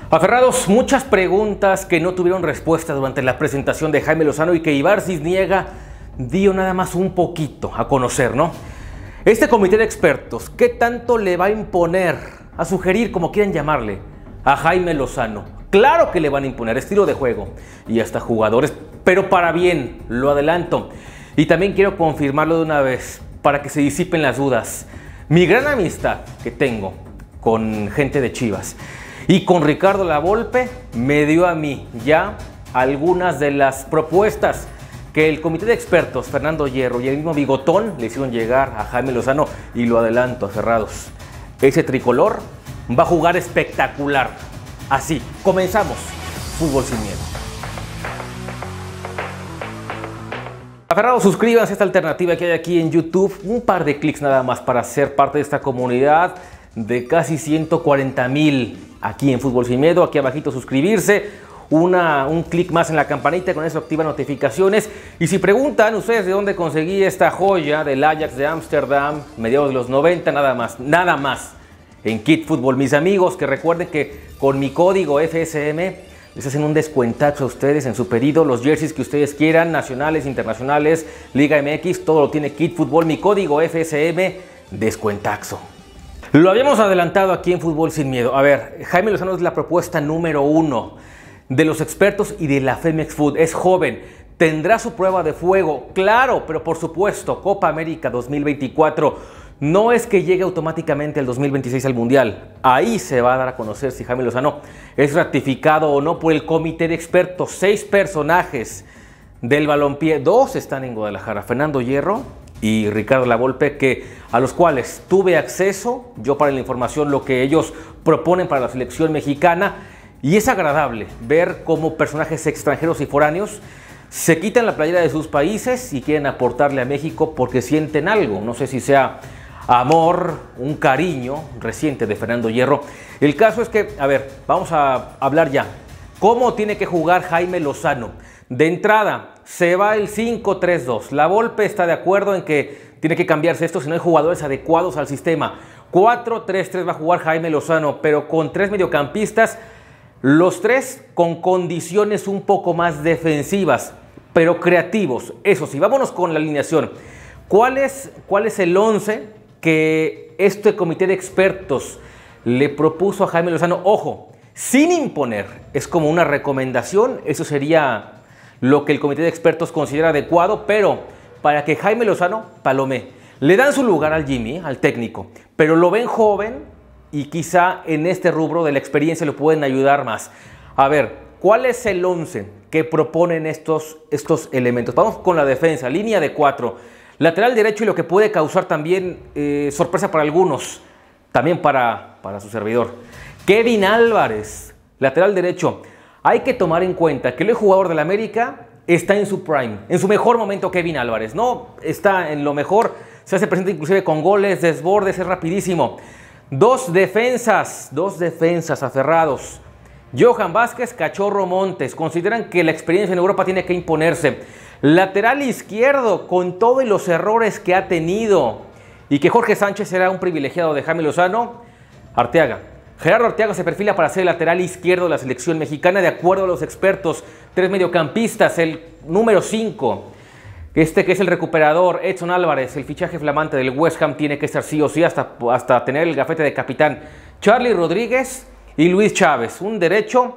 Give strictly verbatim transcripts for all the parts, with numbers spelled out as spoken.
Aferrados, muchas preguntas que no tuvieron respuesta durante la presentación de Jaime Lozano y que Ibar Cisniega dio nada más un poquito a conocer, ¿no? Este comité de expertos, ¿qué tanto le va a imponer, a sugerir, como quieran llamarle, a Jaime Lozano? Claro que le van a imponer estilo de juego y hasta jugadores, pero para bien, lo adelanto. Y también quiero confirmarlo de una vez, para que se disipen las dudas. Mi gran amistad que tengo con gente de Chivas y con Ricardo Lavolpe me dio a mí ya algunas de las propuestas que el comité de expertos, Fernando Hierro y el mismo Bigotón, le hicieron llegar a Jaime Lozano, y lo adelanto, aferrados. Ese tricolor va a jugar espectacular. Así, comenzamos Fútbol Sin Miedo. Aferrados, suscríbanse a esta alternativa que hay aquí en YouTube. Un par de clics nada más para ser parte de esta comunidad de casi ciento cuarenta mil aquí en Fútbol Sin Miedo. Aquí abajito suscribirse. Una, un clic más en la campanita, con eso activa notificaciones. Y si preguntan ustedes de dónde conseguí esta joya del Ajax de Ámsterdam, mediados de los noventa, nada más, nada más en Kit Fútbol. Mis amigos, que recuerden que con mi código F S M les hacen un descuentazo a ustedes en su pedido. Los jerseys que ustedes quieran, nacionales, internacionales, Liga M X, todo lo tiene Kit Fútbol. Mi código F S M, descuentazo. Lo habíamos adelantado aquí en Fútbol Sin Miedo. A ver, Jaime Lozano es la propuesta número uno de los expertos y de la Femex Food. Es joven, tendrá su prueba de fuego, claro, pero por supuesto, Copa América dos mil veinticuatro. No es que llegue automáticamente el dos mil veintiséis al Mundial. Ahí se va a dar a conocer si Jaime Lozano es ratificado o no por el comité de expertos. Seis personajes del balompié, dos están en Guadalajara, Fernando Hierro y Ricardo Lavolpe, que, a los cuales tuve acceso yo para la información, lo que ellos proponen para la selección mexicana. Y es agradable ver cómo personajes extranjeros y foráneos se quitan la playera de sus países y quieren aportarle a México porque sienten algo. No sé si sea amor, un cariño reciente de Fernando Hierro. El caso es que, a ver, vamos a hablar ya. ¿Cómo tiene que jugar Jaime Lozano? De entrada, se va el cinco tres dos. Lavolpe está de acuerdo en que tiene que cambiarse esto si no hay jugadores adecuados al sistema. cuatro tres tres va a jugar Jaime Lozano, pero con tres mediocampistas. Los tres con condiciones un poco más defensivas, pero creativos. Eso sí, vámonos con la alineación. ¿Cuál es, cuál es el once que este comité de expertos le propuso a Jaime Lozano? Ojo, sin imponer, es como una recomendación. Eso sería lo que el comité de expertos considera adecuado, pero para que Jaime Lozano palomee. Le dan su lugar al Jimmy, al técnico, pero lo ven joven y quizá en este rubro de la experiencia lo pueden ayudar más. A ver, ¿cuál es el once que proponen estos, estos elementos? Vamos con la defensa, línea de cuatro, lateral derecho, y lo que puede causar también eh, sorpresa para algunos, también para, para su servidor. Kevin Álvarez, lateral derecho. Hay que tomar en cuenta que el jugador del América está en su prime, en su mejor momento. Kevin Álvarez no está en lo mejor, se hace presente inclusive con goles, desbordes, es rapidísimo. Dos defensas, dos defensas aferrados. Johan Vázquez, Cachorro Montes. Consideran que la experiencia en Europa tiene que imponerse. Lateral izquierdo, con todos los errores que ha tenido y que Jorge Sánchez será un privilegiado de Jaime Lozano, Arteaga. Gerardo Arteaga se perfila para ser el lateral izquierdo de la selección mexicana, de acuerdo a los expertos. Tres mediocampistas, el número cinco. Este que es el recuperador, Edson Álvarez, el fichaje flamante del West Ham, tiene que estar sí o sí hasta, hasta tener el gafete de capitán. Charlie Rodríguez y Luis Chávez, un derecho,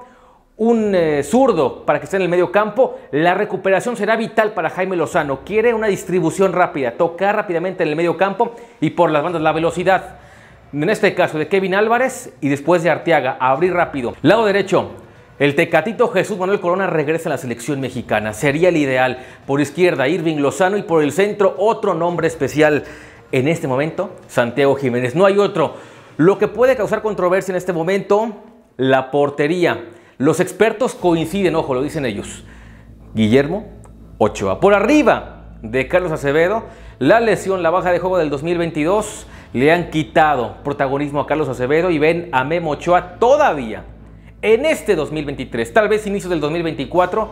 un eh, zurdo para que esté en el medio campo. La recuperación será vital para Jaime Lozano. Quiere una distribución rápida, tocar rápidamente en el medio campo y por las bandas, la velocidad. En este caso de Kevin Álvarez y después de Arteaga, a abrir rápido. Lado derecho, el Tecatito Jesús Manuel Corona regresa a la selección mexicana. Sería el ideal. Por izquierda, Irving Lozano, y por el centro, otro nombre especial en este momento, Santiago Jiménez. No hay otro. Lo que puede causar controversia en este momento, la portería. Los expertos coinciden, ojo, lo dicen ellos. Guillermo Ochoa. Por arriba de Carlos Acevedo, la lesión, la baja de juego del dos mil veintidós, le han quitado protagonismo a Carlos Acevedo y ven a Memo Ochoa todavía. En este dos mil veintitrés, tal vez inicios del dos mil veinticuatro,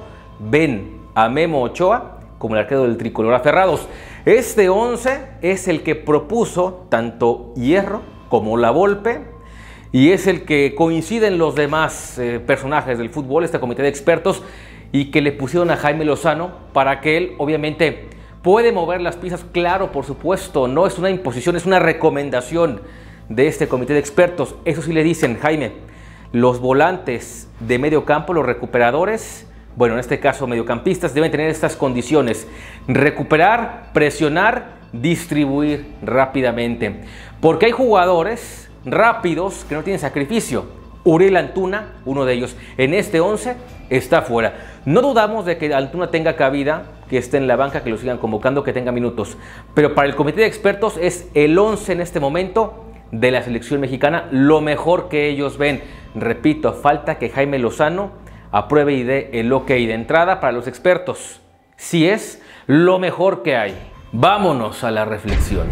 ven a Memo Ochoa como el arquero del tricolor. Aferrados, este once es el que propuso tanto Hierro como Lavolpe y es el que coinciden los demás eh, personajes del fútbol, este comité de expertos, y que le pusieron a Jaime Lozano para que él, obviamente, puede mover las piezas. Claro, por supuesto, no es una imposición, es una recomendación de este comité de expertos. Eso sí le dicen, Jaime, los volantes de medio campo, los recuperadores, bueno, en este caso mediocampistas, deben tener estas condiciones: recuperar, presionar, distribuir rápidamente. Porque hay jugadores rápidos que no tienen sacrificio. Uriel Antuna, uno de ellos, en este once está fuera. No dudamos de que Antuna tenga cabida, que esté en la banca, que lo sigan convocando, que tenga minutos. Pero para el comité de expertos es el once en este momento de la selección mexicana, lo mejor que ellos ven. Repito, falta que Jaime Lozano apruebe y dé el ok de entrada para los expertos. Si es lo mejor que hay. Vámonos a la reflexión.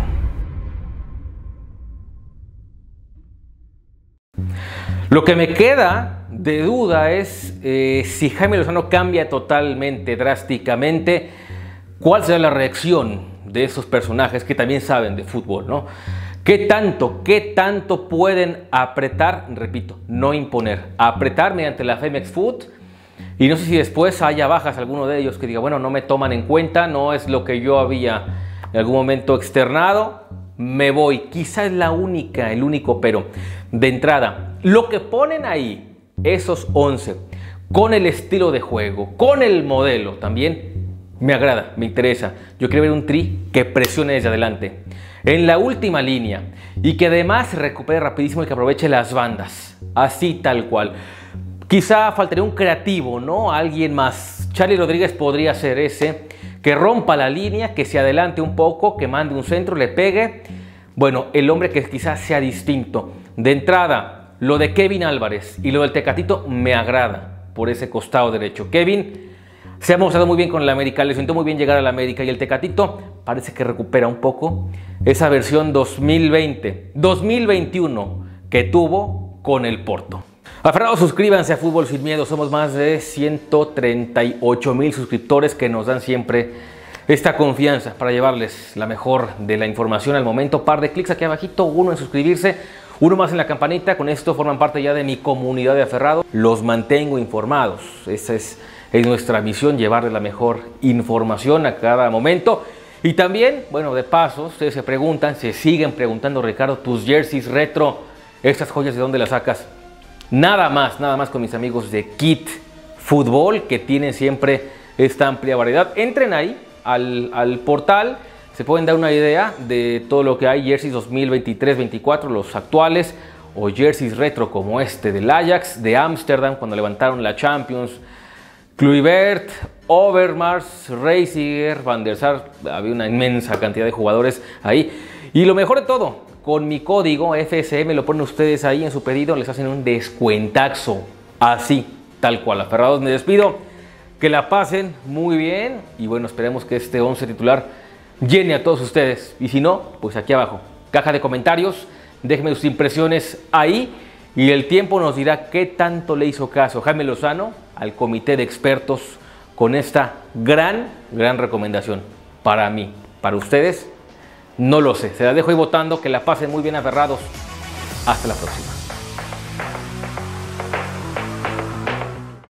Lo que me queda de duda es eh, si Jaime Lozano cambia totalmente, drásticamente, ¿cuál será la reacción de esos personajes que también saben de fútbol, ¿no? ¿Qué tanto, qué tanto pueden apretar? Repito, no imponer, apretar mediante la Femex Food. Y no sé si después haya bajas alguno de ellos que diga, bueno, no me toman en cuenta, no es lo que yo había en algún momento externado, me voy. Quizá es la única, el único pero. De entrada, lo que ponen ahí, esos once, con el estilo de juego, con el modelo también, me agrada, me interesa. Yo quiero ver un Tri que presione desde adelante, en la última línea, y que además se recupere rapidísimo y que aproveche las bandas, así tal cual. Quizá faltaría un creativo, ¿no? Alguien más. Charlie Rodríguez podría ser ese, que rompa la línea, que se adelante un poco, que mande un centro, le pegue. Bueno, el hombre que quizás sea distinto. De entrada, lo de Kevin Álvarez y lo del Tecatito me agrada por ese costado derecho. Kevin se ha mostrado muy bien con el América, le siento muy bien llegar al América, y el Tecatito parece que recupera un poco esa versión dos mil veinte, dos mil veintiuno que tuvo con el Porto. Aferrados, suscríbanse a Fútbol Sin Miedo. Somos más de ciento treinta y ocho mil suscriptores que nos dan siempre esta confianza para llevarles la mejor de la información al momento. Par de clics aquí abajito, uno en suscribirse, uno más en la campanita. Con esto forman parte ya de mi comunidad de aferrados. Los mantengo informados. Esa es, es nuestra misión, llevarles la mejor información a cada momento. Y también, bueno, de paso, ustedes se preguntan, se siguen preguntando, Ricardo, tus jerseys retro, estas joyas, ¿de dónde las sacas? Nada más, nada más con mis amigos de Kit Fútbol, que tienen siempre esta amplia variedad. Entren ahí al, al portal, se pueden dar una idea de todo lo que hay. Jerseys dos mil veintitrés veinticuatro, los actuales, o jerseys retro como este del Ajax, de Ámsterdam, cuando levantaron la Champions, Kluivert, Overmars, Reisiger, Van der Sar. Había una inmensa cantidad de jugadores ahí. Y lo mejor de todo, con mi código F S M lo ponen ustedes ahí en su pedido, les hacen un descuentazo, así, tal cual. Aferrados, me despido, que la pasen muy bien y bueno, esperemos que este once titular llene a todos ustedes. Y si no, pues aquí abajo, caja de comentarios, déjenme sus impresiones ahí y el tiempo nos dirá qué tanto le hizo caso Jaime Lozano al comité de expertos con esta gran, gran recomendación. Para mí, para ustedes, no lo sé. Se las dejo ahí votando. Que la pasen muy bien, aferrados. Hasta la próxima.